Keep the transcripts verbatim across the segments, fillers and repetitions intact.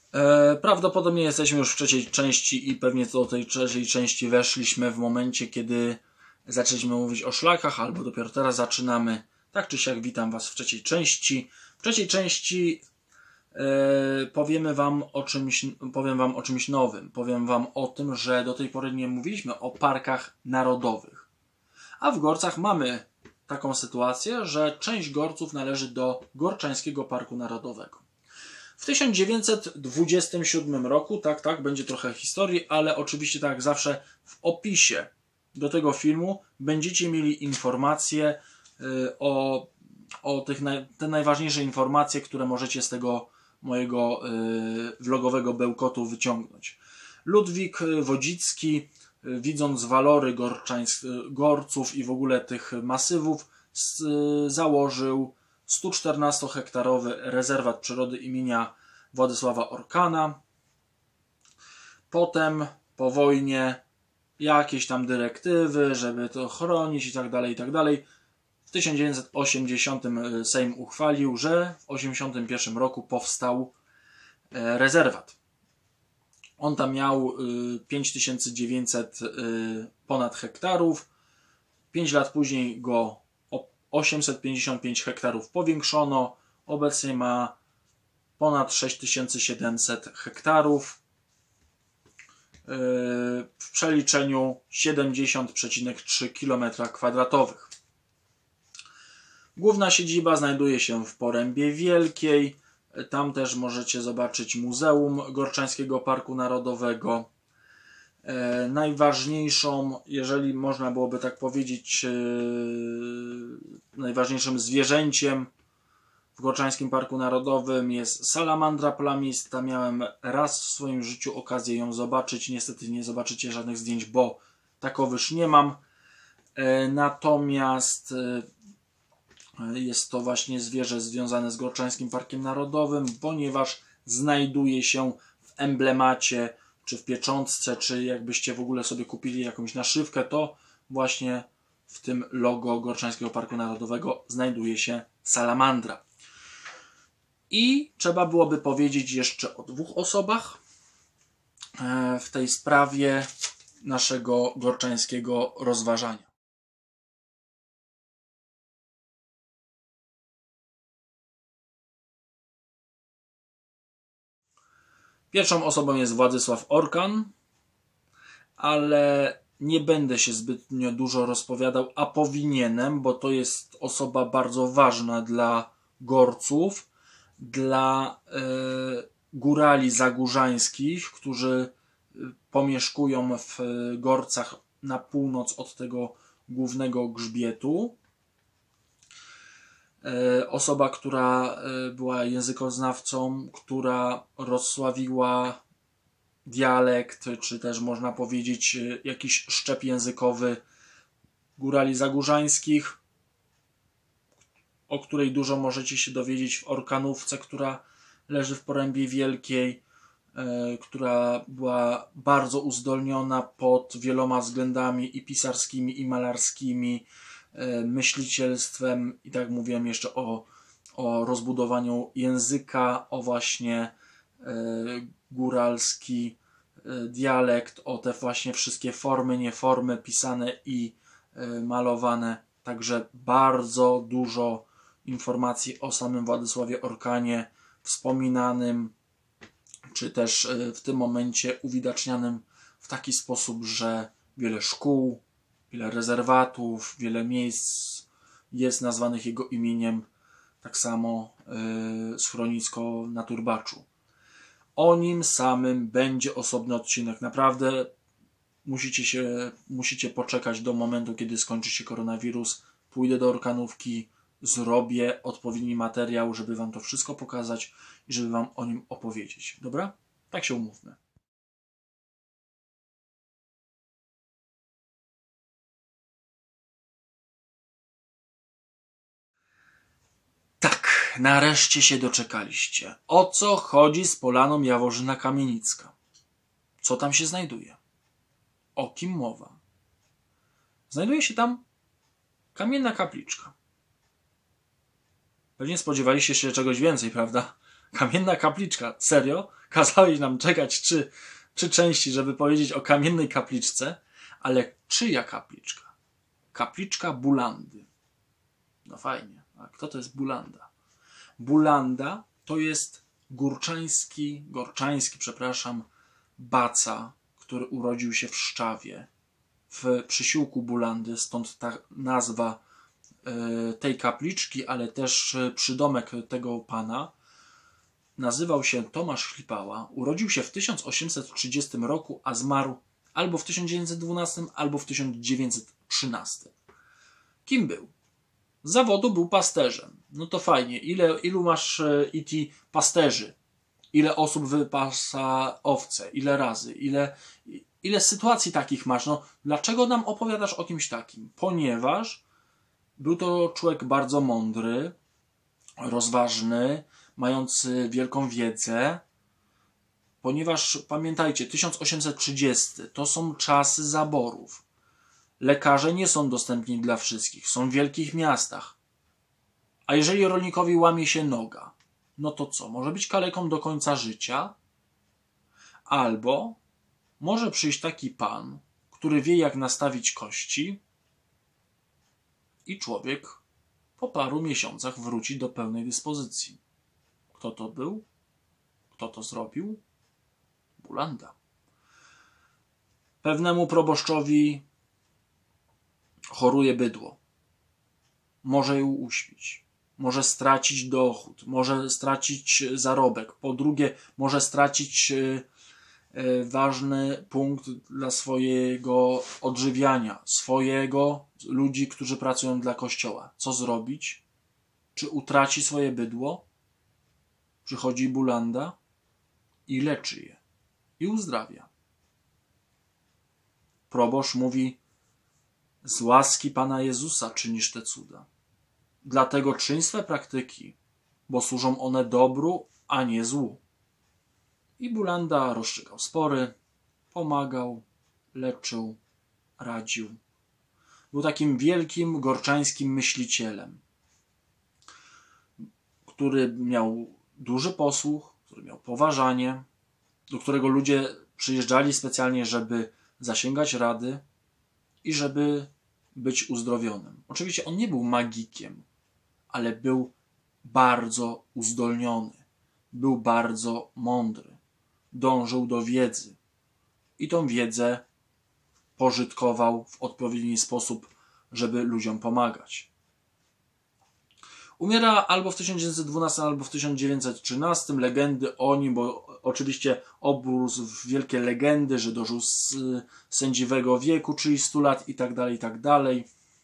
E, prawdopodobnie jesteśmy już w trzeciej części i pewnie do tej trzeciej części weszliśmy w momencie, kiedy zaczęliśmy mówić o szlakach, albo dopiero teraz zaczynamy. Tak czy siak witam Was w trzeciej części. W trzeciej części e, powiemy wam o czymś, powiem Wam o czymś nowym. Powiem Wam o tym, że do tej pory nie mówiliśmy o parkach narodowych. A w Gorcach mamy taką sytuację, że część Gorców należy do Gorczańskiego Parku Narodowego. W tysiąc dziewięćset dwudziestym siódmym roku, tak, tak, będzie trochę historii, ale oczywiście tak jak zawsze w opisie do tego filmu będziecie mieli informacje y, o, o tych naj, te najważniejsze informacje, które możecie z tego mojego y, vlogowego bełkotu wyciągnąć. Ludwik Wodzicki, y, widząc walory gorczańs, Gorców i w ogóle tych masywów, z, y, założył sto czternastohektarowy rezerwat przyrody imienia Władysława Orkana. Potem po wojnie jakieś tam dyrektywy, żeby to chronić i tak dalej, i tak dalej. W tysiąc dziewięćset osiemdziesiątym Sejm uchwalił, że w tysiąc dziewięćset osiemdziesiątym pierwszym roku powstał rezerwat. On tam miał pięć tysięcy dziewięćset ponad hektarów. pięć lat później go o osiemset pięćdziesiąt pięć hektarów powiększono. Obecnie ma ponad sześć tysięcy siedemset hektarów. W przeliczeniu siedemdziesiąt przecinek trzy kilometra kwadratowych. Główna siedziba znajduje się w Porębie Wielkiej. Tam też możecie zobaczyć Muzeum Gorczańskiego Parku Narodowego. E, najważniejszą, jeżeli można byłoby tak powiedzieć, e, najważniejszym zwierzęciem w Gorczańskim Parku Narodowym jest salamandra plamista. Miałem raz w swoim życiu okazję ją zobaczyć. Niestety nie zobaczycie żadnych zdjęć, bo takowyż nie mam. E, natomiast e, jest to właśnie zwierzę związane z Gorczańskim Parkiem Narodowym, ponieważ znajduje się w emblemacie, czy w pieczątce, czy jakbyście w ogóle sobie kupili jakąś naszywkę, to właśnie w tym logo Gorczańskiego Parku Narodowego znajduje się salamandra. I trzeba byłoby powiedzieć jeszcze o dwóch osobach w tej sprawie naszego gorczańskiego rozważania. Pierwszą osobą jest Władysław Orkan, ale nie będę się zbytnio dużo rozpowiadał, a powinienem, bo to jest osoba bardzo ważna dla Gorców, dla e, górali zagórzańskich, którzy pomieszkują w Gorcach na północ od tego głównego grzbietu. Osoba, która była językoznawcą, która rozsławiła dialekt, czy też można powiedzieć jakiś szczep językowy górali zagórzańskich, o której dużo możecie się dowiedzieć w Orkanówce, która leży w Porębie Wielkiej, która była bardzo uzdolniona pod wieloma względami i pisarskimi, i malarskimi, myślicielstwem i tak mówiłem jeszcze o, o rozbudowaniu języka, o właśnie e, góralski e, dialekt, o te właśnie wszystkie formy, nieformy pisane i e, malowane. Także bardzo dużo informacji o samym Władysławie Orkanie wspominanym, czy też e, w tym momencie uwidacznianym w taki sposób, że wiele szkół, wiele rezerwatów, wiele miejsc jest nazwanych jego imieniem, tak samo yy, schronisko na Turbaczu. O nim samym będzie osobny odcinek. Naprawdę musicie, się, musicie poczekać do momentu, kiedy skończy się koronawirus. Pójdę do Orkanówki, zrobię odpowiedni materiał, żeby wam to wszystko pokazać i żeby wam o nim opowiedzieć. Dobra? Tak się umówmy. Tak, nareszcie się doczekaliście. O co chodzi z Polaną Jaworzyna Kamienicka? Co tam się znajduje? O kim mowa? Znajduje się tam kamienna kapliczka. Pewnie spodziewaliście się czegoś więcej, prawda? Kamienna kapliczka. Serio? Kazałeś nam czekać trzy, trzy części, żeby powiedzieć o kamiennej kapliczce, ale czyja kapliczka? Kapliczka Bulandy. No fajnie. A kto to jest Bulanda? Bulanda to jest górczański, gorczański, przepraszam, baca, który urodził się w Szczawie, w przysiłku Bulandy, stąd ta nazwa y, tej kapliczki, ale też przydomek tego pana. Nazywał się Tomasz Chlipała. Urodził się w tysiąc osiemset trzydziestym roku, a zmarł albo w tysiąc dziewięćset dwunastym, albo w tysiąc dziewięćset trzynastym. Kim był? Z zawodu był pasterzem. No to fajnie. Ile, ilu masz i ti pasterzy? Ile osób wypasa owce? Ile razy? Ile, ile sytuacji takich masz? No, dlaczego nam opowiadasz o kimś takim? Ponieważ był to człowiek bardzo mądry, rozważny, mający wielką wiedzę. Ponieważ, pamiętajcie, tysiąc osiemset trzydziesty to są czasy zaborów. Lekarze nie są dostępni dla wszystkich, są w wielkich miastach. A jeżeli rolnikowi łamie się noga, no to co? Może być kaleką do końca życia? Albo może przyjść taki pan, który wie, jak nastawić kości i człowiek po paru miesiącach wróci do pełnej dyspozycji. Kto to był? Kto to zrobił? Bulanda. Pewnemu proboszczowi choruje bydło. Może ją uśpić. Może stracić dochód. Może stracić zarobek. Po drugie, może stracić ważny punkt dla swojego odżywiania. Swojego, ludzi, którzy pracują dla kościoła. Co zrobić? Czy utraci swoje bydło? Przychodzi Bulanda i leczy je. I uzdrawia. Proboszcz mówi: z łaski Pana Jezusa czynisz te cuda. Dlatego czyń swe praktyki, bo służą one dobru, a nie złu. I Bulanda rozstrzygał spory, pomagał, leczył, radził. Był takim wielkim, gorczańskim myślicielem, który miał duży posłuch, który miał poważanie, do którego ludzie przyjeżdżali specjalnie, żeby zasięgać rady i żeby być uzdrowionym. Oczywiście on nie był magikiem, ale był bardzo uzdolniony, był bardzo mądry, dążył do wiedzy i tą wiedzę pożytkował w odpowiedni sposób, żeby ludziom pomagać. Umiera albo w tysiąc dziewięćset dwunastym, albo w tysiąc dziewięćset trzynastym. Legendy o nim, bo oczywiście obrósł w wielkie legendy, że dożył z sędziwego wieku trzydziestu lat i tak dalej, i tak dalej.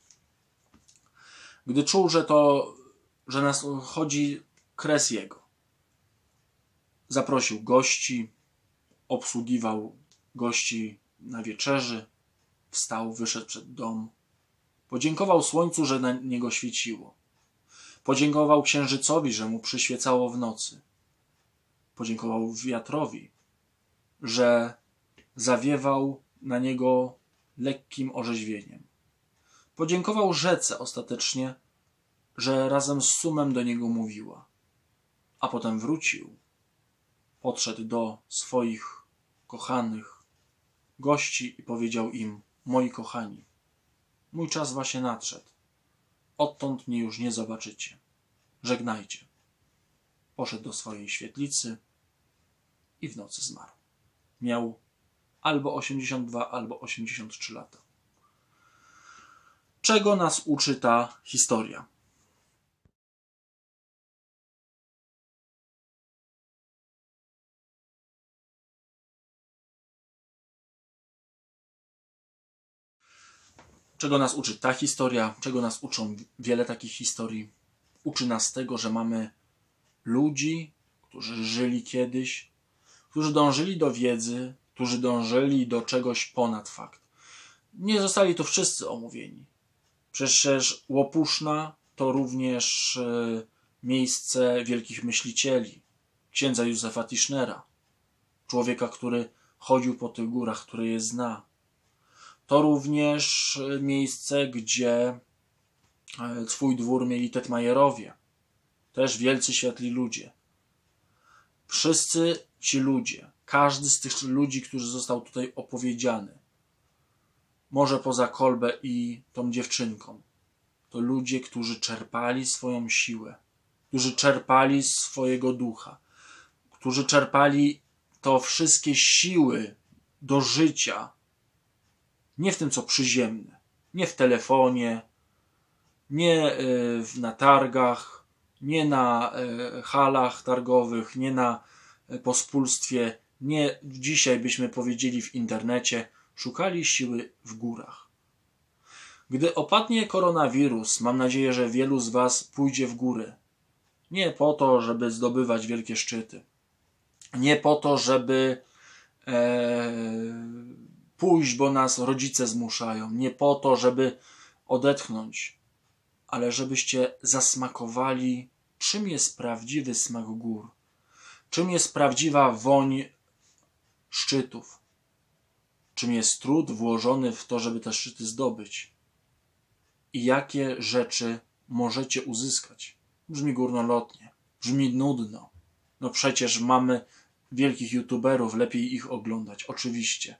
Gdy czuł, że to, że nadchodzi kres jego, zaprosił gości, obsługiwał gości na wieczerzy, wstał, wyszedł przed dom, podziękował słońcu, że na niego świeciło. Podziękował księżycowi, że mu przyświecało w nocy. Podziękował wiatrowi, że zawiewał na niego lekkim orzeźwieniem. Podziękował rzece ostatecznie, że razem z sumem do niego mówiła. A potem wrócił, podszedł do swoich kochanych gości i powiedział im: moi kochani, mój czas właśnie nadszedł. Odtąd mnie już nie zobaczycie. Żegnajcie. Poszedł do swojej świetlicy i w nocy zmarł. Miał albo osiemdziesiąt dwa, albo osiemdziesiąt trzy lata. Czego nas uczy ta historia? Czego nas uczy ta historia? Czego nas uczą wiele takich historii? Uczy nas tego, że mamy ludzi, którzy żyli kiedyś, którzy dążyli do wiedzy, którzy dążyli do czegoś ponad fakt. Nie zostali tu wszyscy omówieni. Przecież Łopuszna to również miejsce wielkich myślicieli. Księdza Józefa Tischnera, człowieka, który chodził po tych górach, który je zna. To również miejsce, gdzie swój dwór mieli Tetmajerowie. Też wielcy światli ludzie. Wszyscy ci ludzie, każdy z tych ludzi, którzy został tutaj opowiedziany, może poza Kolbę i tą dziewczynką, to ludzie, którzy czerpali swoją siłę, którzy czerpali swojego ducha, którzy czerpali to wszystkie siły do życia, nie w tym, co przyziemne, nie w telefonie, nie na targach, nie na halach targowych, nie na pospólstwie, nie dzisiaj byśmy powiedzieli w internecie, szukali siły w górach. Gdy opadnie koronawirus, mam nadzieję, że wielu z was pójdzie w góry. Nie po to, żeby zdobywać wielkie szczyty. Nie po to, żeby e, pójść, bo nas rodzice zmuszają. Nie po to, żeby odetchnąć. Ale żebyście zasmakowali, czym jest prawdziwy smak gór. Czym jest prawdziwa woń szczytów. Czym jest trud włożony w to, żeby te szczyty zdobyć. I jakie rzeczy możecie uzyskać. Brzmi górnolotnie, brzmi nudno. No przecież mamy wielkich youtuberów, lepiej ich oglądać, oczywiście.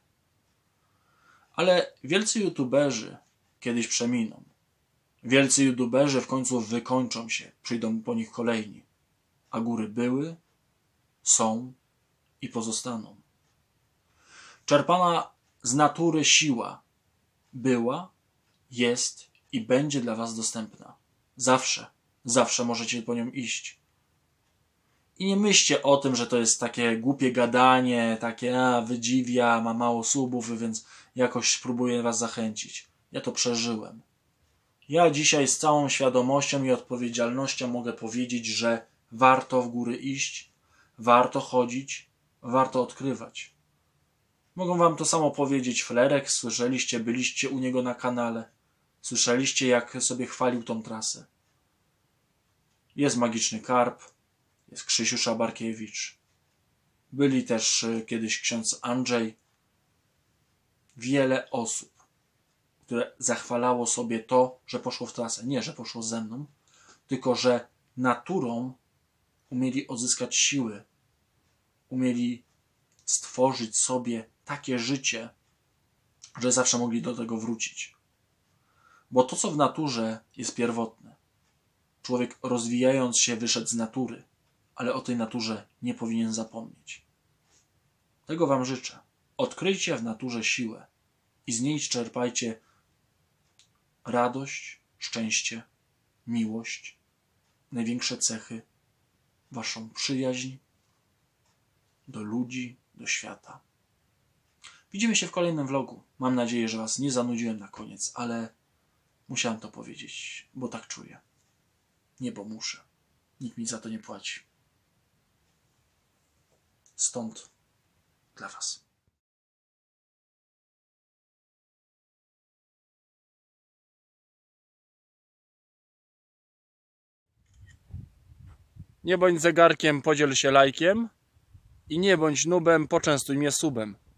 Ale wielcy youtuberzy kiedyś przeminą. Wielcy youtuberzy w końcu wykończą się, przyjdą po nich kolejni. A góry były, są i pozostaną. Czerpana z natury siła była, jest i będzie dla was dostępna. Zawsze, zawsze możecie po nią iść. I nie myślcie o tym, że to jest takie głupie gadanie, takie a, wydziwia, ma mało subów, więc jakoś spróbuję was zachęcić. Ja to przeżyłem. Ja dzisiaj z całą świadomością i odpowiedzialnością mogę powiedzieć, że warto w góry iść, warto chodzić, warto odkrywać. Mogą wam to samo powiedzieć Flerek, słyszeliście, byliście u niego na kanale. Słyszeliście, jak sobie chwalił tą trasę. Jest Magiczny Karp, jest Krzysiu Szabarkiewicz. Byli też kiedyś ksiądz Andrzej. Wiele osób, które zachwalało sobie to, że poszło w trasę. Nie, że poszło ze mną, tylko że naturą umieli odzyskać siły. Umieli stworzyć sobie takie życie, że zawsze mogli do tego wrócić. Bo to, co w naturze, jest pierwotne. Człowiek, rozwijając się, wyszedł z natury, ale o tej naturze nie powinien zapomnieć. Tego wam życzę. Odkryjcie w naturze siłę i z niej czerpajcie radość, szczęście, miłość, największe cechy, waszą przyjaźń do ludzi, do świata. Widzimy się w kolejnym vlogu. Mam nadzieję, że was nie zanudziłem na koniec, ale musiałem to powiedzieć, bo tak czuję. Nie, bo muszę. Nikt mi za to nie płaci. Stąd dla was. Nie bądź zegarkiem, podziel się lajkiem. I nie bądź nubem, poczęstuj mnie subem.